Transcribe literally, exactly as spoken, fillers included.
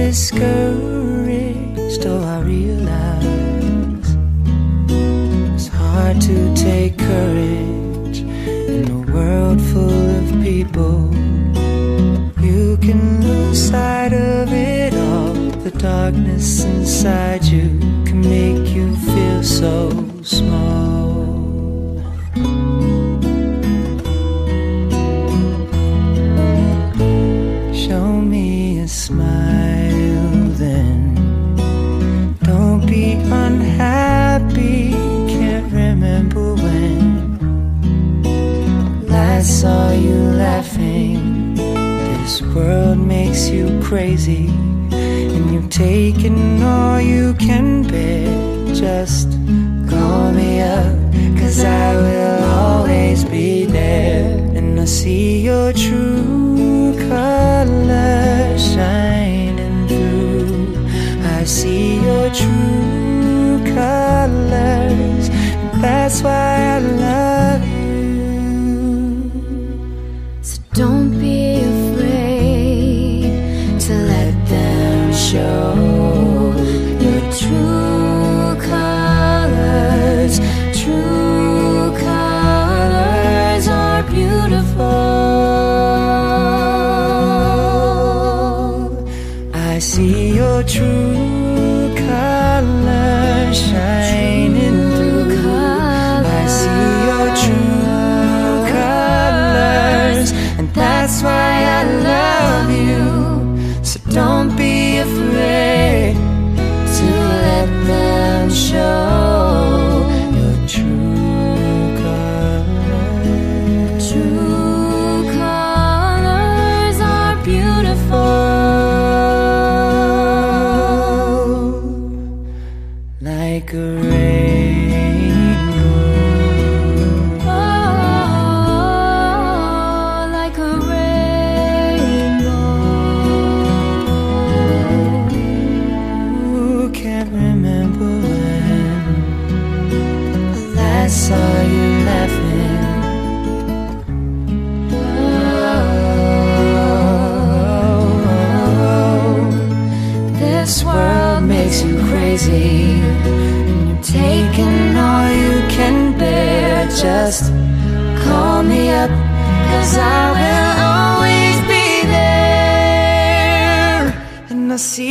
discouraged. Oh, I realize it's hard to take courage in a world full of people. You can lose sight of it all. The darkness inside you can make you feel so small. Show me a smile then. Don't be unhappy. Can't remember when last saw you laughing. This world makes you crazy, and you've taken all you can bear. Just call me up, 'cause I will always be there. And I see your true colors shining through. I see your true colors, and that's why I love you. So don't be afraid to let them show your true colors. True colors are beautiful. I see your true colors shining through. I see your true colors, and that's why I love you. So don't be afraid to let them show your true colors. True colors are beautiful. Like a rainbow. Oh, like a rainbow. Ooh, can't remember when I last saw you laughing. Oh, this world makes you crazy, and you're taking all you can bear. Just call me up, 'cause I will always be there. And I see